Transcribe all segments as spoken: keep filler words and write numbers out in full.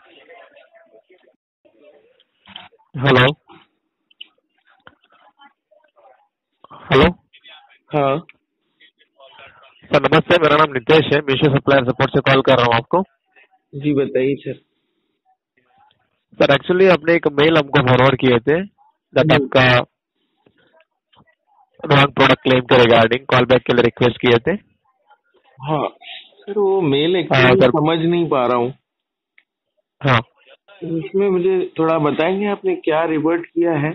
Hello hello हाँ sir, नमस्ते। मेरा नाम नितेश है, मीशो सप्लायर सपोर्ट से कॉल कर रहा हूँ आपको। जी बताइए सर। सर एक्चुअली आपने एक मेल हमको फॉरवर्ड किए थे दैट हम्म, आपका रॉन्ग प्रोडक्ट क्लेम के रिगार्डिंग कॉल बैक के लिए रिक्वेस्ट किए थे। हाँ सर, वो मेल हाँ एक्चुअली सर। समझ नहीं पा रहा हूँ। हाँ इसमें मुझे थोड़ा बताएंगे आपने क्या रिवर्ट किया है?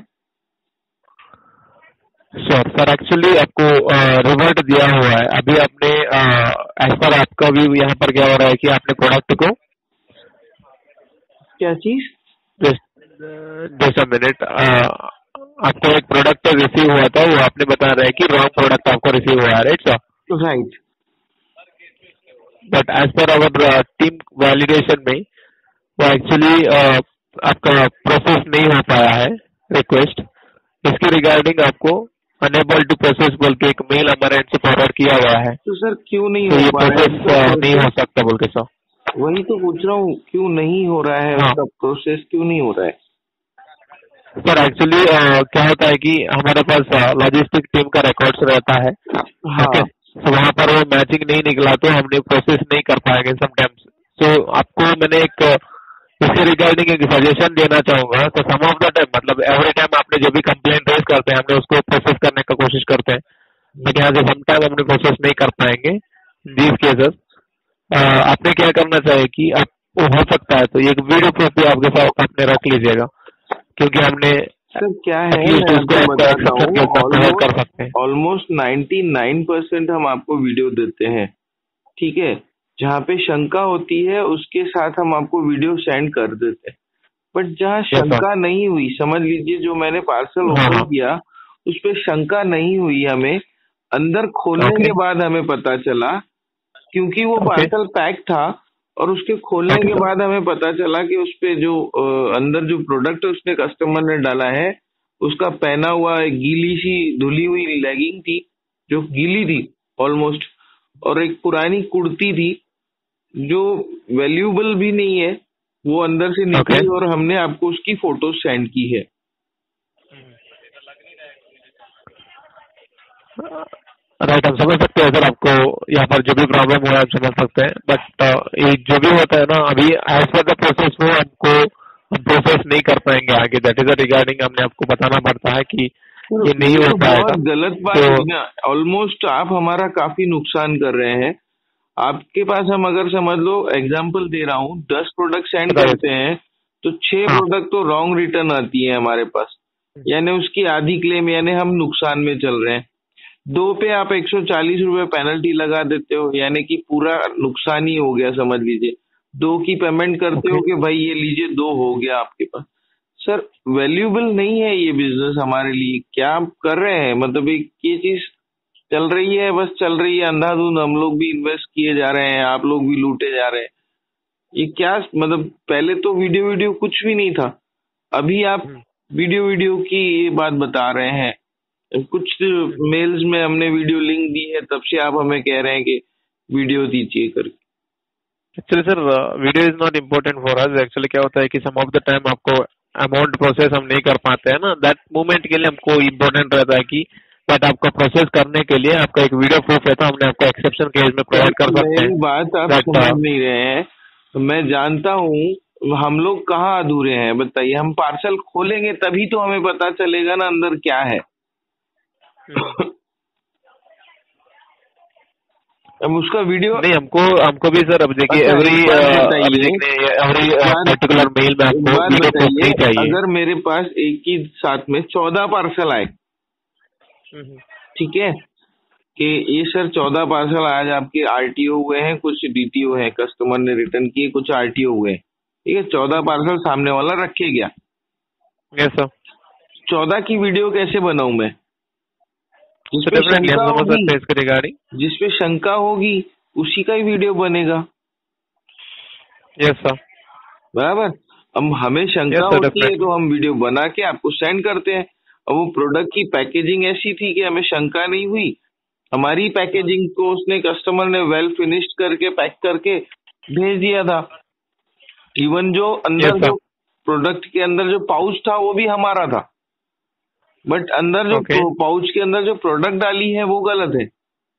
Sure sir. एक्चुअली आपको रिवर्ट दिया हुआ है अभी आपने, एज पर आपका भी यहाँ पर क्या हो रहा है कि आपने प्रोडक्ट को क्या चीज? जस्ट अ मिनट, आपको एक प्रोडक्ट रिसीव हुआ था, वो आपने बता रहा है कि रॉन्ग प्रोडक्ट आपको रिसीव हुआ है, right sir? Right. But as per our team validation में वो एक्चुअली आपका प्रोसेस नहीं हो पाया है रिक्वेस्ट। इसके रिगार्डिंग आपको अनेबल टू प्रोसेस बोल के एक मेल हमारे एंड से फॉरवर्ड किया गया है। तो सर क्यों नहीं तो हो ये पा रहा है प्रोसेस उसका नहीं हो प्रोसेस? सकता बोल के सर। वही तो पूछ रहा हूँ, क्यों नहीं हो रहा है हाँ उसका प्रोसेस, क्यों नहीं हो रहा है? सर, एक्चुअली क्या होता है कि हमारे पास लॉजिस्टिक टीम का रिकॉर्ड्स रहता है। ओके, हाँ। तो वहाँ पर वो मैचिंग नहीं निकला तो हमने प्रोसेस नहीं कर पाएंगे समटाइम्स। तो आपको मैंने एक uh, इसके रिगार्डिंग एक सजेशन देना चाहूंगा। तो सम ऑफ द टाइम, मतलब एवरी टाइम आपने जो भी कंप्लेंट रेज करते हैं हमने उसको प्रोसेस करने का कोशिश करते हैं, बट यहाँ से समटाइम हमने प्रोसेस नहीं कर पाएंगे दीज केसेस। आपने क्या करना चाहिए कि आप, हो सकता है तो एक वीडियो प्रूफ भी आपके साथ आपने रख लीजिएगा, क्योंकि हमने सर क्या है, एटलीस्ट मैं उसको आपको आपको बताता एक्सेप्शन हूँ, के साथ प्रोवाइड कर ऑलमोस्ट सकते हैं। ऑलमोस्ट नाइन्टी नाइन परसेंट हम आपको वीडियो देते हैं, ठीक है? जहाँ पे शंका होती है उसके साथ हम आपको वीडियो सेंड कर देते हैं। बट जहाँ यस सर। शंका नहीं हुई, समझ लीजिए जो मैंने पार्सल हाँ ओपन हाँ। किया उस पे शंका नहीं हुई, हमें अंदर खोलने ओके के बाद हमें पता चला, क्योंकि वो ओके पार्सल पैक था और उसके खोलने ओके के सर। बाद हमें पता चला कि उस पे जो अ, अंदर जो प्रोडक्ट उसने कस्टमर ने डाला है, उसका पहना हुआ एक गीली सी धुली हुई लेगिंग थी, जो गीली थी ऑलमोस्ट, और एक पुरानी कुर्ती थी जो वैल्यूएबल भी नहीं है, वो अंदर से ओके निकली और हमने आपको उसकी फोटो सेंड की है। राइट, हम समझ सकते हैं सर। आपको यहाँ पर जो भी प्रॉब्लम हुआ है आप समझ सकते हैं, बट ये जो भी होता है ना, अभी एज पर द प्रोसेस वो हमको हम प्रोसेस नहीं कर पाएंगे आगे। दैट इज द रिगार्डिंग हमने आपको बताना पड़ता है कि तो ये नहीं ये हो तो पाएगा। बहुत गलत बात तो हुई ना, ऑलमोस्ट आप हमारा काफी नुकसान कर रहे हैं। आपके पास हम अगर समझ लो एग्जाम्पल दे रहा हूँ, दस प्रोडक्ट सेंड राइट। करते हैं तो छह हाँ प्रोडक्ट तो रॉन्ग रिटर्न आती है हमारे पास, यानी उसकी आधी क्लेम, यानी हम नुकसान में चल रहे हैं। दो पे आप एक सौ चालीस रुपए पेनल्टी लगा देते हो, यानी कि पूरा नुकसान ही हो गया, समझ लीजिए। दो की पेमेंट करते ओके। हो कि भाई ये लीजिए, दो हो गया आपके पास। सर वैल्यूएबल नहीं है ये बिजनेस हमारे लिए। क्या आप कर रहे हैं, मतलब एक ये चीज चल रही है, बस चल रही है अंधाधुंध, हम लोग भी इन्वेस्ट किए जा रहे हैं, आप लोग भी लूटे जा रहे हैं। ये क्या, मतलब पहले तो वीडियो वीडियो कुछ भी नहीं था, अभी आप वीडियो वीडियो की ये बात बता रहे हैं। कुछ मेल्स में हमने वीडियो लिंक दी है, तब से आप हमें कह रहे हैं कि वीडियो दीजिए करके। Actually sir, video is not important for us. Actually क्या होता है कि सम ऑफ द टाइम आपको अमाउंट प्रोसेस हम नहीं कर पाते हैं ना, दैट मोमेंट के लिए हमको इम्पोर्टेंट रहता है कि बट आपका प्रोसेस करने के लिए आपका एक वीडियो प्रूफ है तो हमने आपको एक्सेप्शन केस में सर प्रोवाइड कर सकते मेरी हैं। बात आप बट समझ नहीं रहे हैं, मैं जानता हूँ हम लोग कहाँ अधूरे हैं, बताइए। हम पार्सल खोलेंगे तभी तो हमें पता चलेगा ना अंदर क्या है। अब उसका वीडियो, नहीं, हमको हमको भी सर, अब देखिए अच्छा एवरी एक बात अभी बताइए, देखिए एवरी एक बात पर्टिकुलर मेल में एक आपको बात वीडियो प्रूफ बताइए, नहीं चाहिए। अगर मेरे पास एक ही साथ में चौदह पार्सल आए, ठीक है, कि ये सर चौदह पार्सल आज आपके आरटीओ हुए हैं, कुछ डीटीओ हैं, कस्टमर ने रिटर्न किए, कुछ आरटीओ हुए हैं, ठीक है, चौदह पार्सल सामने वाला रखे गया, यस सर। चौदह की वीडियो कैसे बनाऊं मैं? तो जिसपे डेफिनेटली शंका हम समझ होगी, सकते हैं इसके रिगार्डिंग। जिसपे शंका होगी उसी का ही वीडियो बनेगा, यस सर। बराबर। अब हमें यस शंका सर, होती है डेफिनेटली। तो हम वीडियो बना के आपको सेंड करते हैं। और वो प्रोडक्ट की पैकेजिंग ऐसी थी कि हमें शंका नहीं हुई, हमारी पैकेजिंग को उसने, कस्टमर ने वेल फिनिश्ड करके पैक करके भेज दिया था। इवन जो यस अंदर सर। जो प्रोडक्ट के अंदर जो पाउच था वो भी हमारा था, बट अंदर जो ओके पाउच के अंदर जो प्रोडक्ट डाली है वो गलत है।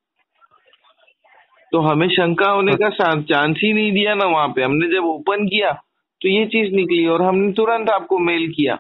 तो हमें शंका होने का चांस ही नहीं दिया ना वहां पे। हमने जब ओपन किया तो ये चीज निकली और हमने तुरंत आपको मेल किया।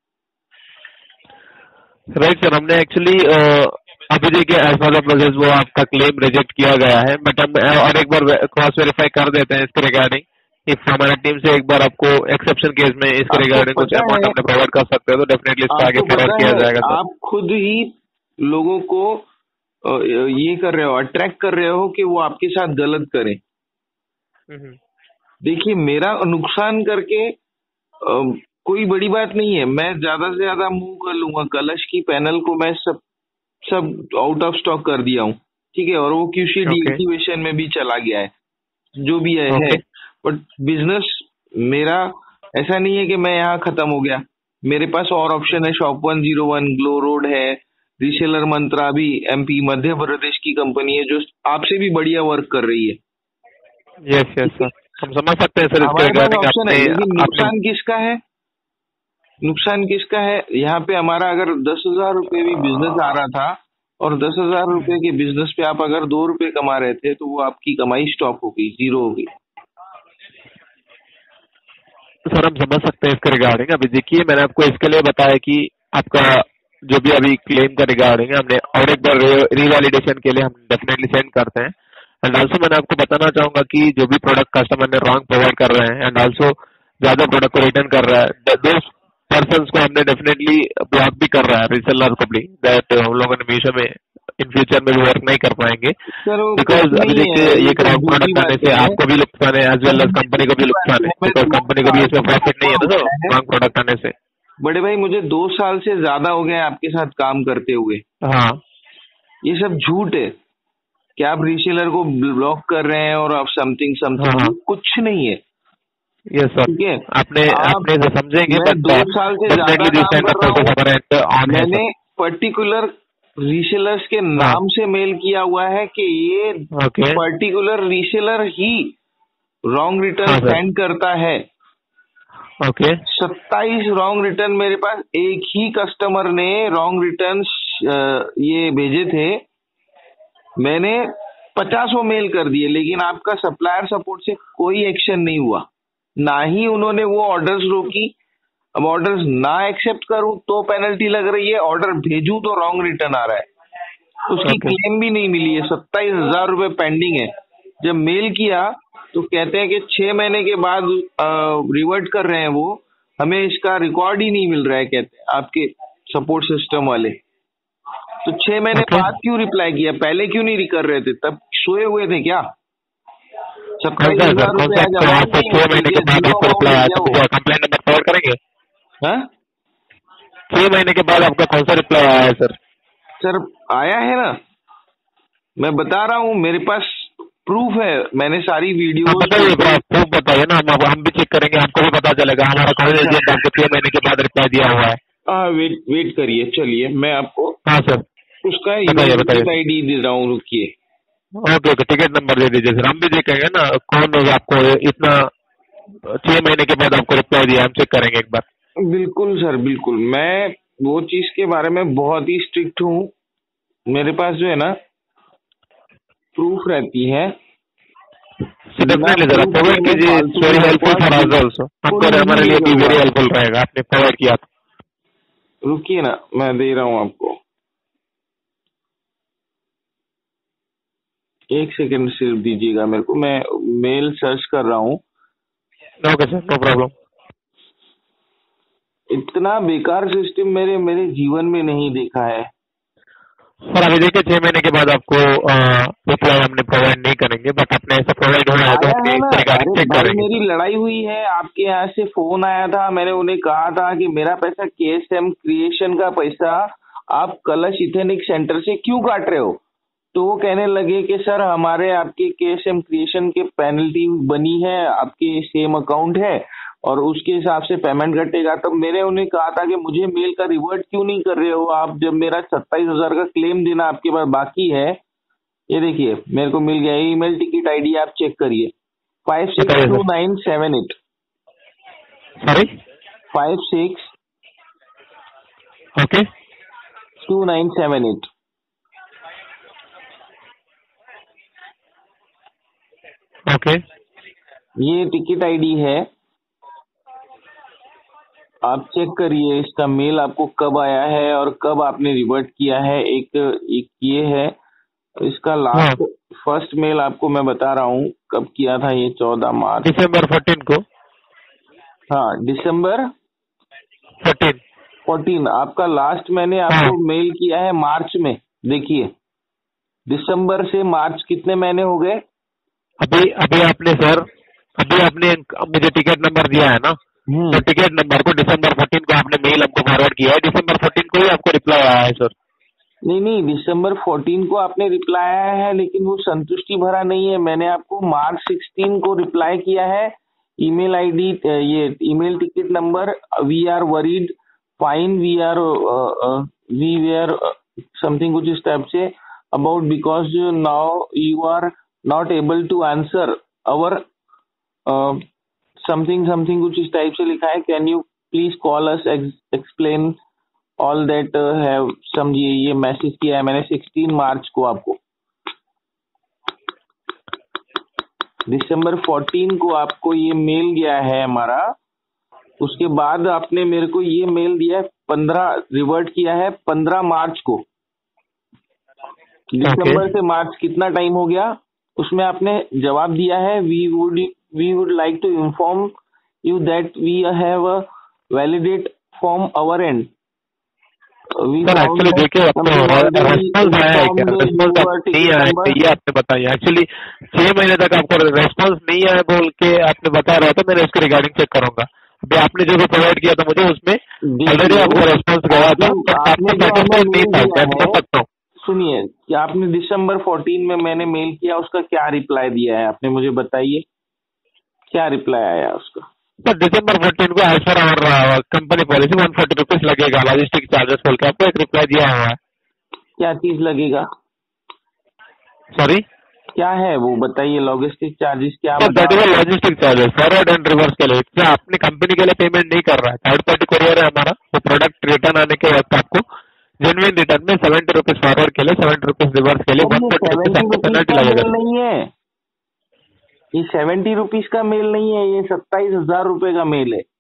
राइट सर, हमने एक्चुअली अभी देखिए एज पर द प्रोसेस वो आपका क्लेम रिजेक्ट किया गया है, बट हम अ, और एक बार क्रॉस वेरीफाई कर देते हैं इसके रिगार्डिंग। इफ हमारी टीम से एक बार आपको एक्सेप्शन केस में इसके आपको रिगार्डिंग कुछ पता अमाउंट है हमने प्रोवाइड कर सकते हैं तो डेफिनेटली इसको आगे आपको फॉरवर्ड पता किया है जाएगा सर। आप खुद ही लोगों को अ, ये कर रहे हो, अट्रैक्ट कर रहे हो कि वो आपके साथ गलत करें। हम्म, देखिए मेरा नुकसान करके अ, कोई बड़ी बात नहीं है, मैं ज्यादा से ज्यादा मूव कर लूंगा। कलश की पैनल को मैं सब सब आउट ऑफ स्टॉक कर दिया हूँ, ठीक है, और वो क्यूसी ओके डीएक्टिवेशन में भी चला गया है, जो भी है, है। ओके बट बिजनेस मेरा ऐसा नहीं है कि मैं यहाँ खत्म हो गया। मेरे पास और ऑप्शन है, shop one zero one glow road है, रिसेलर मंत्रा भी एमपी मध्य प्रदेश की कंपनी है जो आपसे भी बढ़िया वर्क कर रही है। यस यस सर, हम समझ सकते हैं सर इसके हमारे पास रिगार्डिंग ऑप्शन है, आपने लेकिन आपने नुकसान किसका है? नुकसान किसका है? यहाँ पे हमारा अगर दस हजार रुपये भी बिजनेस आ रहा था और दस हजार रुपये के बिजनेस पे आप अगर दो रुपए कमा रहे थे तो वो आपकी कमाई स्टॉप हो गई, जीरो हो गई। सर हम समझ सकते हैं इसके रिगार्डिंग। अभी देखिए मैंने आपको इसके लिए बताया कि आपका जो भी अभी क्लेम का रिगार्डिंग है हमने और एक बार रिवैलिडेशन के लिए हम डेफिनेटली सेंड करते हैं। एंड ऑल्सो मैंने आपको बताना चाहूंगा कि जो भी प्रोडक्ट कस्टमर ने रॉन्ग प्रोवाइड कर रहे हैं एंड ऑल्सो ज्यादा प्रोडक्ट को रिटर्न कर रहा है, दो पर्सन को हमने डेफिनेटली ब्लॉक भी कर रहा है रिसेलर को भी, दैट हम लोगों ने मीशो में इन फ्यूचर में भी वर्क नहीं कर पाएंगे। सर वो कुछ बिकॉज अभी नहीं है, देखिए ये ये सब रॉन्ग झूठी प्रोडक्ट आने बातें से हैं। आपको भी नुकसान है एज वेल एज कंपनी को भी झूठी नुकसान बातें है, हैं। मैं बिकॉज दो कंपनी को भी साल इसमें से प्रॉफिट नहीं है ना सर ज्यादा- रॉन्ग प्रोडक्ट आने से। बड़े भाई मुझे दो साल से ज्यादा हो गए आपके साथ काम करते हुए। हाँ ये सब झूठ है कि आप रीसेलर को ब्लॉक कर रहे हैं और आप समथिंग हाँ समथिंग, हाँ कुछ नहीं है, यस सर, ठीक है। आपने आप आपने तो समझेंगे मैं बट दो साल से ज्यादा डेफिनेटली दिस काम काइंड कर ऑफ रहा प्रोसेस हूँ। हमारे ऑन है मैंने सर। पर्टिकुलर रीसेलर्स के हाँ नाम से मेल किया हुआ है कि ये ओके पर्टिकुलर रीसेलर ही रॉन्ग रिटर्न हाँ सर सेंड करता है। ओके सत्ताईस रॉन्ग रिटर्न मेरे पास एक ही कस्टमर ने रॉन्ग रिटर्न ये भेजे थे। मैंने पचासों मेल कर दिए, लेकिन आपका सप्लायर सपोर्ट से कोई एक्शन नहीं हुआ, ना ही उन्होंने वो ऑर्डर्स रोकी। अब ऑर्डर्स ना एक्सेप्ट करूं तो पेनल्टी लग रही है, ऑर्डर भेजूं तो रॉन्ग रिटर्न आ रहा है। उसकी ओके क्लेम भी नहीं मिली है, सत्ताईस हजार रुपये पेंडिंग है। जब मेल किया तो कहते हैं कि छह महीने के बाद रिवर्ट कर रहे हैं, वो हमें इसका रिकॉर्ड ही नहीं मिल रहा है, कहते हैं आपके सपोर्ट सिस्टम वाले। तो छह महीने ओके बाद क्यों रिप्लाई किया? पहले क्यों नहीं कर रहे थे? तब सोए हुए थे क्या? कौन सत्ताईस सा है हजार सर, कौन रुपये सा आज आपको यहाँ अमाउंट से नहीं है, छह महीने के ये बाद जीरो आपको अमाउंट रिप्लाई है आया क्या तो वो? मुझे कंप्लेंट नंबर प्रोवाइड करेंगे? हाँ छह महीने के बाद आपका कौन सा रिप्लाई आया है सर? सर आया है ना, मैं बता रहा हूँ, मेरे पास प्रूफ है, मैंने सारी हाँ वीडियोस बताइए, प्रूफ बताइए ना, हम हम भी चेक करेंगे, हमको भी पता चलेगा हमारा कौन सा एजेंट आपको छह महीने के बाद रिप्लाई दिया हुआ है। हाँ वेट वेट करिए, चलिए मैं आपको हाँ सर उसका बताइए ईमेल बताइए। आईडी दे रहा हूँ, रुकिए। ओके ओके, टिकट नंबर दे दीजिए सर, हम भी देखेंगे ना कौन होगा आपको इतना छह महीने के बाद आपको रिप्लाई दिया, हम चेक करेंगे एक बार। बिल्कुल सर बिल्कुल, मैं वो चीज के बारे में बहुत ही स्ट्रिक्ट हूँ। मेरे पास जो है ना प्रूफ रहती है। डेफिनेटली सर, आप प्रोवाइड कीजिए, it's very helpful for us also, हमको हमारे लिए भी वेरी हेल्पफुल रहेगा आपने प्रोवाइड किया तो। रुकिए ना, मैं दे रहा हूँ आपको, एक सेकंड सिर्फ दीजिएगा मेरे को, मैं मेल सर्च कर रहा हूँ। Okay sir, no problem. इतना बेकार सिस्टम मेरे मेरे जीवन में नहीं देखा है सर अभी देखिए छह महीने के बाद आपको रिप्लाई हमने प्रोवाइड नहीं करेंगे, बट अपने ऐसा प्रोवाइड हो रहा है तो आया हमने है ना। इसके रिगार्डिंग अरे चेक भाई करेंगे। मेरी लड़ाई हुई है, आपके यहाँ से फोन आया था, मैंने उन्हें कहा था कि मेरा पैसा केएसएम क्रिएशन का पैसा आप कलश इथेनिक सेंटर से क्यों काट रहे हो? तो वो कहने लगे कि सर हमारे आपके केएसएम क्रिएशन के पेनल्टी बनी है, आपके सेम अकाउंट है और उसके हिसाब से पेमेंट कटेगा। तब मैंने उन्हें कहा था कि मुझे मेल का रिवर्ट क्यों नहीं कर रहे हो आप, जब मेरा सत्ताईस हजार का क्लेम देना आपके पास बाकी है। ये देखिए मेरे को मिल गया ईमेल टिकट आईडी, आप चेक करिए, five six two nine seven eight. Sorry. Five six okay two nine seven eight. Okay ये टिकट आईडी है, आप चेक करिए इसका मेल आपको कब आया है और कब आपने रिवर्ट किया है। एक एक ये है इसका हाँ लास्ट फर्स्ट मेल आपको मैं बता रहा हूँ कब किया था, ये चौदह मार्च। दिसंबर फोर्टीन को। हाँ दिसंबर फोर्टीन। फोर्टीन आपका लास्ट मैंने हाँ आपको मेल किया है मार्च में। देखिए दिसंबर से मार्च कितने महीने हो गए? अभी अभी आपने सर अभी आपने मुझे टिकट नंबर दिया है ना, तो हम्म टिकट नंबर को दिसंबर फोर्टीन को आपने मेल हमको फॉरवर्ड किया है, दिसंबर फोर्टीन को ही आपको रिप्लाई आया है सर। नहीं नहीं, दिसंबर फोर्टीन को आपने रिप्लाई आया है, लेकिन वो संतुष्टि भरा नहीं है। मैंने आपको मार्च सिक्सटीन को रिप्लाई किया है। ईमेल आईडी, ये email ticket number, we are worried fine, we are we were something कुछ इस टाइप से about because now you are not able to answer our something something कुछ इस टाइप से लिखा है। Can you please call us explain all that have. समझिए ये मैसेज किया है मैंने सिक्सटीन मार्च को आपको। दिसंबर फोर्टीन को आपको ये मेल गया है हमारा। उसके बाद आपने मेरे को ये मेल दिया है पंद्रह, रिवर्ट किया है पंद्रह मार्च को। ओके दिसंबर से मार्च कितना टाइम हो गया? उसमें आपने जवाब दिया है we would we would like to inform you that we have a validate from our end. Sir actually देखिए आपको रेस्पॉन्स आया है क्या? रेस्पॉन्स आप नहीं आया है क्या ये आपने बताइए। एक्चुअली छह महीने तक आपको रेस्पॉन्स नहीं आया बोल के आपने बता रहा था, मैंने उसके रिगार्डिंग चेक करूंगा। अभी आपने जो भी प्रोवाइड किया था मुझे उसमें ऑलरेडी आपको रेस्पॉन्स गया था, तो आपने सेटिस्फाइड नहीं था, मैं समझ सकता हूँ। सुनिए कि आपने दिसंबर फोर्टीन में मैंने मेल किया, उसका क्या रिप्लाई दिया है आपने मुझे बताइए, क्या रिप्लाई आया उसका? सर दिसंबर फोर्टीन को एज पर और company policy one forty rupees लगेगा लॉजिस्टिक चार्जेस बोल के आपको एक रिप्लाई दिया हुआ है। क्या चीज लगेगा? सॉरी क्या है वो बताइए, लॉजिस्टिक चार्जेस क्या सर? बता? That is logistic charges forward and reverse के लिए। क्या आपने कंपनी के लिए पेमेंट नहीं कर रहा है, थर्ड पार्टी कोरियर है हमारा, वो प्रोडक्ट रिटर्न आने के वक्त आपको जेन्युइन रिटर्न में सेवेंटी रुपीज फॉरवर्ड के लिए, सेवेंटी रुपीज रिवर्स के लिए वन फोर्टी रुपीज सेवेंटी आपको रुपीज पेनल्टी का लगेगा। मेल नहीं है, ये सेवेंटी रुपीज का मेल नहीं है, ये सत्ताईस हजार रुपए का मेल है।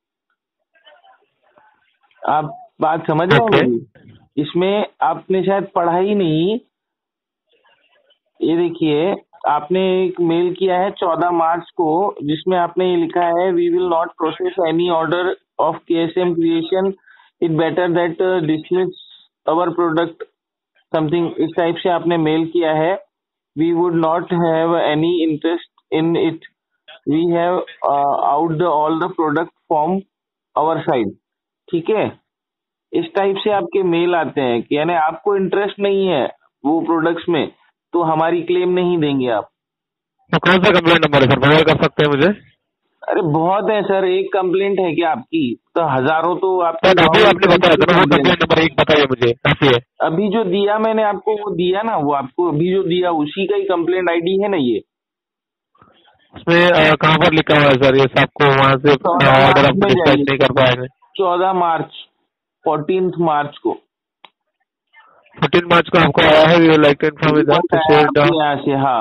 आप बात समझ रहे हैं ओके मेरी? इसमें आपने शायद पढ़ा ही नहीं। ये देखिए आपने एक मेल किया है चौदह मार्च को, जिसमें आपने ये लिखा है we will not process any order of KSM creation, it better that dismiss our product something इस टाइप से आपने मेल किया है। We would not have any interest in it, we have out the all the product from our side. ठीक है, इस type से आपके मेल आते हैं कि यानी आपको इंटरेस्ट नहीं है वो प्रोडक्ट्स में, तो हमारी क्लेम नहीं देंगे आप। तो कौन सा कंप्लेंट नंबर है सर, प्रोवाइड कर सकते हैं मुझे? अरे बहुत है सर, एक कंप्लेंट है क्या आपकी? तो हजारों तो आपकी सर अभी आपने बताया था ना, वो complaint। कंप्लेंट नंबर एक बताइए मुझे काफी है। अभी जो दिया मैंने आपको वो दिया ना, वो आपको अभी जो दिया उसी का ही कंप्लेंट आईडी है ना ये। उसमें अ, कहाँ पर लिखा हुआ है सर ये आपको वहाँ से ऑर्डर आप डिस्पैच नहीं कर पाएंगे? चौदह मार्च, फोर्टीन मार्च को, फोर्टीन मार्च को आपको आया है, we would like to inform you that आपके यहाँ से। हाँ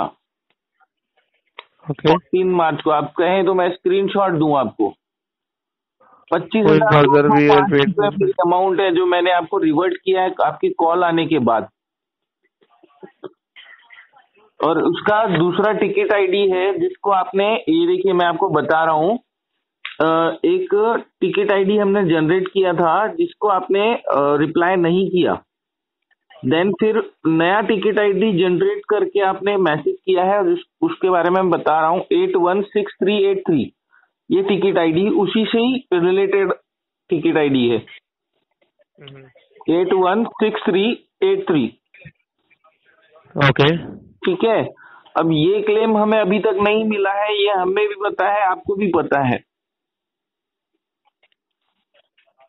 ओके तीन मार्च को आप कहें तो मैं स्क्रीनशॉट दूं आपको। पच्चीस कोई फर्दर वी आर हजार अमाउंट है जो मैंने आपको रिवर्ट किया है आपकी कॉल आने के बाद। और उसका दूसरा टिकट आईडी है जिसको आपने, ये देखिए मैं आपको बता रहा हूँ, एक टिकट आईडी हमने जनरेट किया था जिसको आपने रिप्लाई नहीं किया। देन फिर नया टिकट आईडी जनरेट करके आपने मैसेज किया है, और उसके बारे में मैं बता रहा हूँ, eight one six three eight three. ये टिकट आईडी उसी से ही रिलेटेड टिकट आईडी है, eight one six three eight three. Okay ठीक है, अब ये क्लेम हमें अभी तक नहीं मिला है, ये हमें भी पता है आपको भी पता है।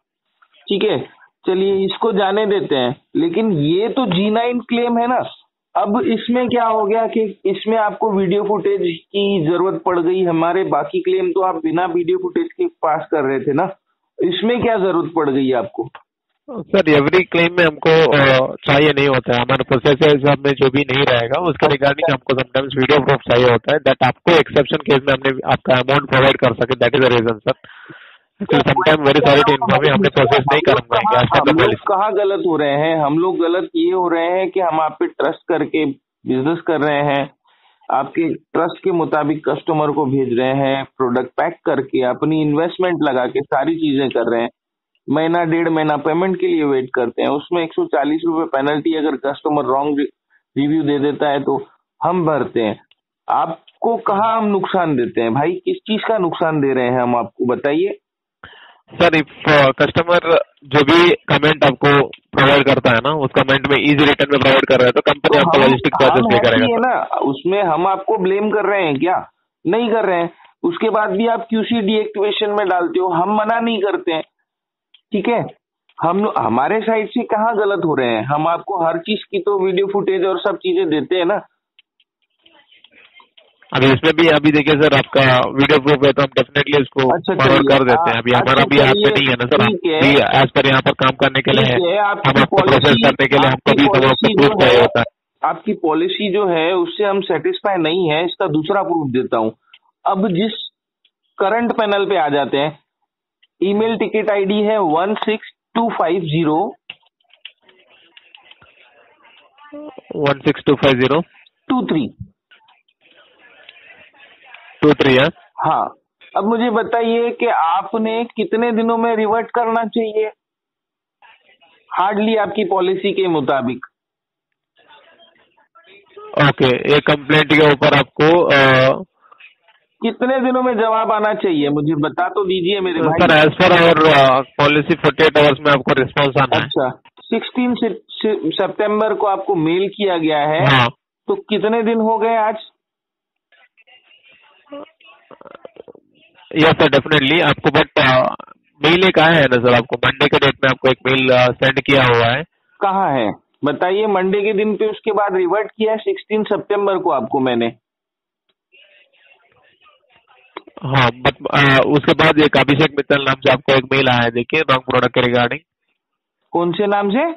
ठीक है, चलिए इसको जाने देते हैं, लेकिन ये तो जी नाइन क्लेम है ना, अब इसमें क्या हो गया कि इसमें आपको वीडियो फुटेज की जरूरत पड़ गई। हमारे बाकी क्लेम तो आप बिना वीडियो फुटेज के पास कर रहे थे ना, इसमें क्या जरूरत पड़ गई आपको? सर एवरी क्लेम में हमको अ, चाहिए नहीं होता है, हमारे प्रोसेस में जो भी नहीं रहेगा उसके रिगार्डिंग हमको समटाइम्स वीडियो प्रूफ चाहिए होता है, दैट आपको एक्सेप्शन केस में हमने आपका अमाउंट प्रोवाइड कर सके, that is the reason sir. Actually sometime very sorry to inform you, हमने प्रोसेस नहीं कर पाएंगे आज तक हम लोग पॉलिसी। कहाँ गलत हो रहे हैं? हम लोग गलत ये हो रहे हैं कि हम आप पे ट्रस्ट करके बिजनेस कर रहे हैं, आपके ट्रस्ट के मुताबिक कस्टमर को भेज रहे हैं, प्रोडक्ट पैक करके अपनी इन्वेस्टमेंट लगा के सारी चीजें कर रहे हैं, महीना डेढ़ महीना पेमेंट के लिए वेट करते हैं, उसमें एक सौ चालीस रुपए पेनल्टी अगर कस्टमर रॉन्ग रिव्यू दे देता है तो हम भरते हैं। आपको कहाँ हम नुकसान देते हैं भाई? किस चीज का नुकसान दे रहे हैं हम आपको, बताइए। सर इफ कस्टमर जो भी कमेंट आपको प्रोवाइड करता है ना, उस कमेंट में इजी रिटर्न में प्रोवाइड कर रहा है तो कंपनी आपको लॉजिस्टिक चार्जेस पे करेगा है ना, उसमें हम आपको ब्लेम कर रहे हैं क्या? नहीं कर रहे हैं। उसके बाद भी आप क्यूसी डीएक्टिवेशन में डालते हो, हम मना नहीं करते हैं, ठीक है। हम हमारे साइड से कहाँ गलत हो रहे हैं? हम आपको हर चीज की तो वीडियो फुटेज और सब चीजें देते हैं ना। अभी इसमें भी अभी देखिए सर, आपका वीडियो प्रूफ है तो हम डेफिनेटली इसको फॉरवर्ड कर देते हैं। अभी हमारा भी हाथ में नहीं है ना सर, हम एज पर यहाँ पर काम करने के लिए है, हम आपको प्रोसेस करने के लिए हमको भी सब आपको प्रूफ चाहिए होता है। आपकी पॉलिसी जो है उससे हम सेटिस्फाई नहीं है, इसका दूसरा प्रूफ देता हूँ। अब जिस करंट पैनल पे आ जाते हैं, ईमेल टिकट आईडी है one six two five zero one six two five zero two three two three है। हाँ, अब मुझे बताइए कि आपने कितने दिनों में रिवर्ट करना चाहिए हार्डली आपकी पॉलिसी के मुताबिक? ओके, एक कंप्लेंट के ऊपर आपको आ, कितने दिनों में जवाब आना चाहिए? मुझे बता तो दीजिए मेरे भाई। Sir as per our policy forty eight hours में आपको रिस्पॉन्स आना है। अच्छा, सिक्सटीन सितंबर को आपको मेल किया गया है। हाँ। तो कितने दिन हो गए आज? यस सर डेफिनेटली आपको, बट मेल एक आया है ना सर, आपको मंडे के डेट में आपको एक मेल सेंड किया हुआ है। कहाँ है बताइए? मंडे के दिन पे उसके बाद रिवर्ट किया है सिक्सटीन सितंबर को आपको मैंने। हाँ, बट उसके बाद एक अभिषेक मित्तल नाम से आपको एक मेल आया है, देखिए रॉन्ग प्रोडक्ट के रिगार्डिंग। कौन से नाम से?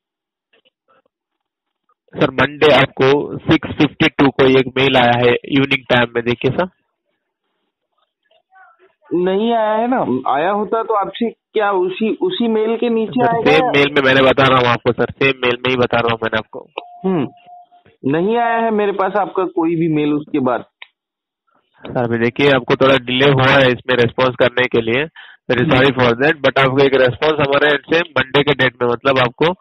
सर मंडे आपको सिक्स फिफ्टी टू को एक मेल आया है इवनिंग टाइम में, देखिए सर। नहीं आया है ना, आया होता तो आपसे क्या उसी उसी मेल के नीचे आएगा? सेम मेल में मैंने बता रहा हूँ आपको सर, सेम मेल में ही बता रहा हूँ मैंने आपको। हम्म, नहीं आया है मेरे पास आपका कोई भी मेल उसके बाद। सर अभी देखिए आपको थोड़ा डिले हुआ है इसमें रेस्पॉन्स करने के लिए, very sorry for that, but आपको एक रेस्पॉन्स हमारे एंड से मंडे के डेट में, मतलब आपको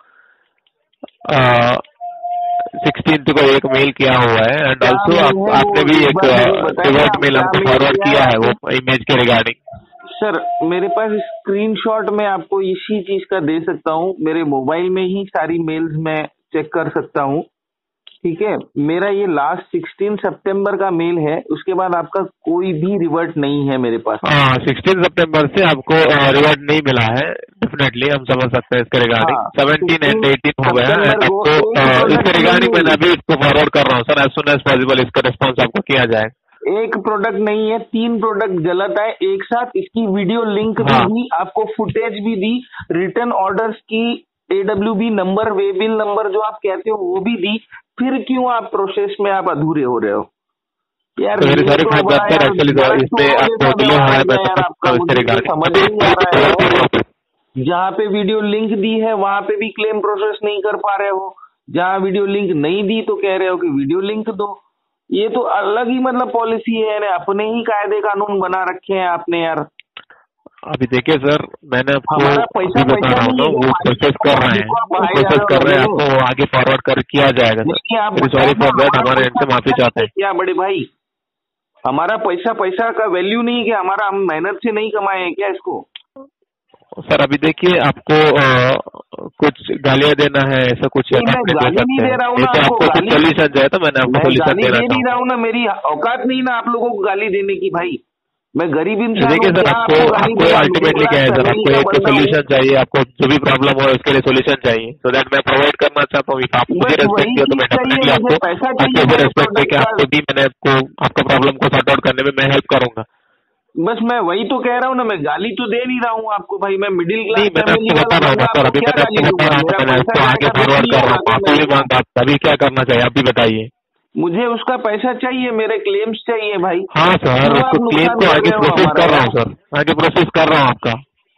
सिक्सटीन को एक मेल किया हुआ है, एंड ऑल्सो आप, आपने भी एक रिवर्ट मेल हमको फॉरवर्ड किया है वो इमेज के रिगार्डिंग। सर मेरे पास स्क्रीनशॉट में आपको इसी चीज का दे सकता हूँ, मेरे मोबाइल में ही सारी मेल्स में चेक कर सकता हूँ, ठीक है। मेरा ये लास्ट सिक्सटीन सितंबर का मेल है, उसके बाद आपका कोई भी रिवर्ट नहीं है मेरे पास। हाँ, सिक्सटीन सितंबर से आपको रिवर्ट नहीं मिला है, डेफिनेटली हम समझ सकते हैं इसके रिगार्डिंग। सेवनटीन एंड एटीन हो गया है, आपको इसके रिगार्डिंग मैंने अभी इसको फॉरवर्ड कर रहा हूँ sir, as soon as possible इसका रिस्पॉन्स आपको किया जाएगा। एक प्रोडक्ट नहीं है, तीन प्रोडक्ट गलत है एक साथ, इसकी वीडियो लिंक भी हाँ। दी, आपको फुटेज भी दी, रिटर्न ऑर्डर्स की A W B number, way bill number जो आप कहते हो वो भी दी, फिर क्यों आप प्रोसेस में आप अधूरे हो रहे हो यार? तो very sorry for that sir, actually इसमें आपको डिले हुआ है, मैं समझ नहीं आ रहा है। जहाँ पे वीडियो लिंक दी है वहां पे भी क्लेम प्रोसेस नहीं कर पा रहे हो, जहाँ वीडियो लिंक नहीं दी तो कह रहे हो कि वीडियो लिंक दो। ये तो अलग ही मतलब पॉलिसी है, अपने ही कायदे कानून बना रखे हैं आपने यार। अभी देखिए सर, मैंने आपको पैसा बता रहा हूँ ना, वो प्रोसेस कर रहे हैं, प्रोसेस कर रहे हैं, आपको वो आगे फॉरवर्ड कर किया जाएगा सर। सॉरी फॉर दैट, हमारे एंड से माफी चाहते हैं। क्या बड़े भाई, हमारा पैसा पैसा का वैल्यू नहीं है कि हमारा हम मेहनत से नहीं कमाए हैं क्या इसको? सर अभी देखिए आपको आ, कुछ गालियां देना है ऐसा कुछ नहीं, मैं गाली नहीं दे रहा हूँ ना, तो आपको कुछ सोल्यूशन जाए तो मैंने आपको सोल्यूशन देना चाहूँ। मेरी औकात नहीं ना आप लोगों को गाली देने की भाई। मैं गरीब इंसान देखिए हूँ, सर, क्या आपको आपको गाली आपको दूंगा? अल्टीमेटली क्या है सर, फैमिली आपको का एक बंदा हूँ। सोल्यूशन चाहिए, आपको जो भी प्रॉब्लम हो उसके लिए सोल्यूशन चाहिए, सो दैट मैं प्रोवाइड करना चाहता हूँ। आप मुझे बस रेस्पेक्ट वही दिया तो चीज मैं चाहिए, डेफिनेटली मुझे आपको पैसा आपके चाहिए ऊपर मेरे रेस्पेक्ट प्रोडक्ट देके का। आपको भी मैंने आपको आपका प्रॉब्लम को सॉर्ट आउट करने में मैं हेल्प करूंगा। बस मैं वही तो कह रहा हूँ ना, मैं गाली तो दे नहीं रहा हूँ आपको भाई, मैं मिडिल क्लास नहीं, मैंने फैमिली आपको बता वाला रहा हूँ ना बंदा सर, आपको अभी क्या मैंने गाली आपको बता दूंगा? रहा हूँ ना, मेरा मैंने पैसा आपको आगे जाएगा तो फॉरवर्ड ठीक कर है, रहा हूँ, बाकी मैं माफी भी दूंगा। मांगा। अभी क्या करना चाहिए आप भी बताइए। मुझे उसका पैसा चाहिए, मेरे क्लेम्स चाहिए भाई। हाँ सर, क्यों उसको आप क्लेम नुकसान को कर आगे रहे हो प्रोसेस हमारा कर रहा हूँ यार? सर, आगे प्रोसेस कर रहा हूँ आपका,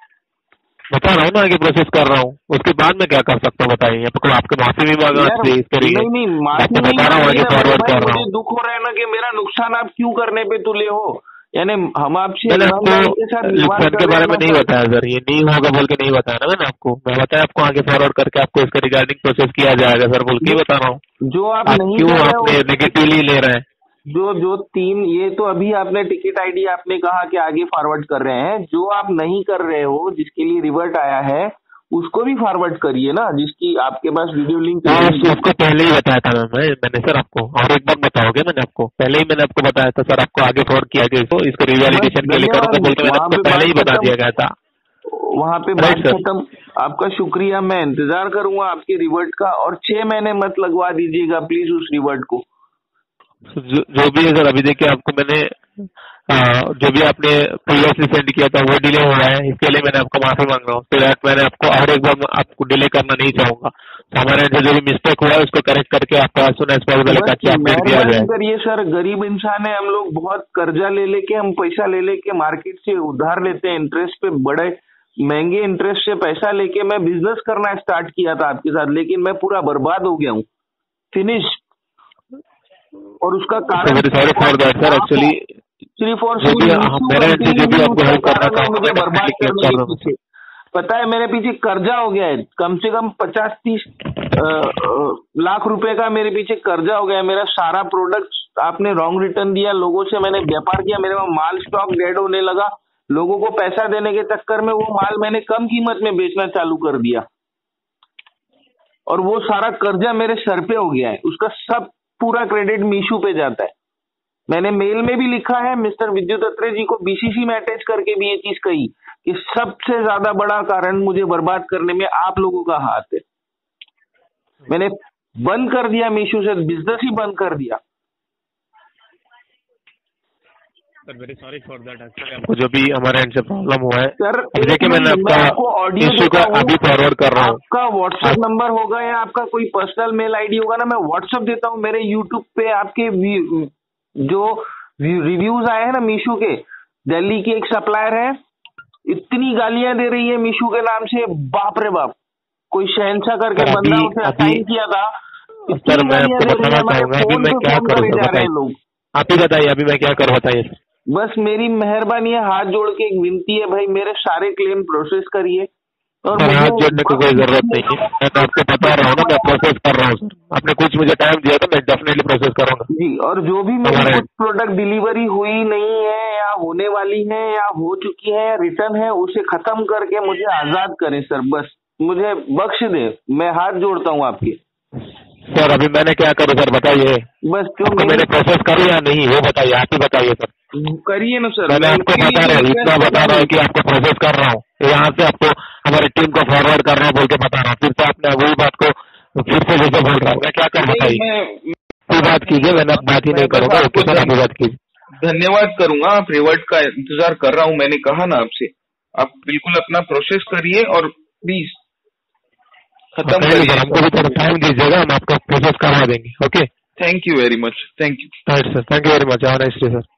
बता रहा हूँ ना, आगे प्रोसेस कर रहा हूँ। उसके बाद में क्या कर सकता हूँ बताइए। आपको आपको माफी भी मांगा यार आपसे इसके लिए, नहीं नहीं, माफी आपको नहीं बता रहा हूँ, मांगी आगे ना मेरे फॉरवर्ड भाई, कर रहा मुझे हूँ। दुख हो रहा है ना कि मेरा नुकसान आप क्यों करने पे तुले हो। यानी हम आपसे मैंने आपको ईमानदारी के साथ व्यवहार नुकसान कर के रहे बारे हैं में ना नहीं सर। बताया सर, ये नहीं होगा बोल के नहीं बताया ना मैंने आपको। मैं बताया आपको आगे फॉरवर्ड करके आपको इसके रिगार्डिंग प्रोसेस किया जाएगा सर बोल के जो बता रहा हूँ। जो आप आप नहीं क्यों कर रहे आपने हो, नेगेटिवली ले रहे हैं? जो जो तीन, ये तो अभी आपने टिकट आईडी आपने कहा कि आगे फॉरवर्ड कर रहे हैं, जो आप नहीं कर रहे हो जिसके लिए रिवर्ट आया है उसको भी फॉरवर्ड करिए ना, जिसकी आपके पास वीडियो लिंक हाँ, नहीं उस- है। उसको पहले ही बताया था मैं मैं- मैंने सर आपको, और एक बार बताओगे, मैंने आपको पहले ही मैंने आपको बताया था सर, आपको आगे फॉरवर्ड किया गया, इसको इसको बस रिवैलिडेशन के लिए करूंगा धन्यवाद, बोल के मैंने वहां आपको पे पहले बात ही बता खत्म, दिया गया था। वहां पे बात राइट सर। खत्म। आपका शुक्रिया, मैं इंतजार करूंगा आपके रिवर्ट का, और छह महीने मत लगवा दीजिएगा प्लीज उस रिवर्ट को। जो, जो भी है सर, अभी देखिए आपको मैंने आ, जो भी आपने प्रीवियसली सेंड किया था वो डिले हो रहा है, इसके लिए मैंने आपको माफी मांग रहा हूँ। तो दैट मैंने आपको और एक बार आपको डिले करना नहीं चाहूंगा। तो हमारे यहाँ से जो भी मिस्टेक हुआ है उसको करेक्ट करके आपको एज सुन एज पॉसिबल एक बस अच्छी अपडेट दिया मेहरबानी जाए। करिए सर, गरीब इंसान है हम लोग, बहुत कर्जा ले लेके, हम पैसा ले लेके मार्केट से उधार लेते हैं इंटरेस्ट पे, बड़े महंगे इंटरेस्ट से पैसा लेके मैं बिजनेस करना स्टार्ट किया था आपके साथ, लेकिन मैं पूरा बर्बाद हो गया हूँ, फिनिश। और उसका कारण very sorry for that sir, actually सिर्फ और जो सिर्फ भी मीशो मेरे एंड से जो भी कंटिन्यू आपको उसका हेल्प करना कारण है चाहूंगा मुझे मैं बर्बाद डेफिनेटली करने कर के रहा हूँ पीछे। पता है मेरे पीछे कर्जा हो गया है, कम से कम पचास तीस लाख रुपए का मेरे पीछे कर्जा हो गया है। मेरा सारा प्रोडक्ट आपने रॉन्ग रिटर्न दिया, लोगों से मैंने व्यापार किया, मेरे वहां माल स्टॉक डेड होने लगा, लोगों को पैसा देने के चक्कर में वो माल मैंने कम कीमत में बेचना चालू कर दिया, और वो सारा कर्जा मेरे सर पे हो गया है। उसका सब पूरा क्रेडिट मीशो पे जाता है। मैंने मेल में भी लिखा है, मिस्टर विद्युत अत्रे जी को बीसीसी में अटैच करके भी ये चीज कही कि सबसे ज्यादा बड़ा कारण मुझे बर्बाद करने में आप लोगों का हाथ है। मैंने बंद कर दिया, मीशो से बिजनेस ही बंद कर दिया। Sir very sorry for that, actually आपको जो भी हमारे एंड से प्रॉब्लम हुआ है, सर अभी एक देखिए मैंने मिनट, मैं आपका आपको ऑडियो इश्यू देता को हूँ, अभी फॉरवर्ड कर रहा हूँ। आपका व्हाट्सएप नंबर होगा या आपका कोई पर्सनल मेल आईडी होगा ना, मैं व्हाट्सएप देता हूँ। मेरे यूट्यूब पे आपके वी- जो रिव्यूज आए हैं ना मीशो के, दिल्ली की एक सप्लायर है, इतनी गालियां दे रही है मीशो के नाम से, बाप रे बाप। कोई शहनशाह करके सर बंदा अभी उसे अभी असाइन किया था, सर इतनी मैं गालियां आपको दे रही बताना है, हमारे चाहूंगा अभी फोन मैं पे क्या फोन करूँ करे सर, जा रहे बताइए। हैं लोग। आप ही बताइए अभी मैं क्या करूँ, बताइए सर। बस मेरी मेहरबानी है, हाथ जोड़ के एक विनती है भाई, मेरे सारे क्लेम प्रोसेस करिए। और सर मुझे हाथ जोड़ने की कोई जरूरत नहीं है, मैं तो आपको बता रहा हूँ ना, मैं प्रोसेस कर रहा हूँ सर। आपने कुछ मुझे टाइम दिया था, मैं डेफिनेटली प्रोसेस करूंगा जी, और जो भी मेरी हमारे। कुछ प्रोडक्ट डिलीवरी हुई नहीं है या होने वाली है या हो चुकी है या रिटर्न है, उसे खत्म करके मुझे आजाद करें सर, बस मुझे बख्श दे, मैं हाथ जोड़ता हूँ आपके। सर अभी मैंने क्या करूँ सर, बताइए। बस क्यों आपको मेरी, मैंने प्रोसेस करूँ या नहीं वो बताइए, आप ही बताइए सर। करिए ना सर, मैंने मैं आपको इसीलिए बता तो रहा हूँ, इतना रिक्वेस्ट कर बता रहा रहा हूँ हूँ। कि आपको प्रोसेस कर रहा हूँ, यहाँ से आपको हमारी टीम को फॉरवर्ड कर रहा हूँ बोल के बता रहा हूँ, फिर से आपने वही बात को फिर से जैसे बोल रहा हूँ, मैं क्या कर, नहीं, बताइए। मैं कोई बात कीजिए, मैंने अब बात ही मैं नहीं बस करूंगा, आपको ओके सर आप बात कीजिए। धन्यवाद करूंगा, आप रिवर्ट का इंतजार कर रहा हूँ, मैंने कहा ना आपसे, आप बिल्कुल अपना प्रोसेस करिए और प्लीज खत्म करेंगे करिए। सर, हमको भी थोड़ा टाइम दीजिएगा, हम आपका प्रोसेस करवा देंगे। Okay, thank you very much, thank you. Right sir, thank you very much, have a nice day sir.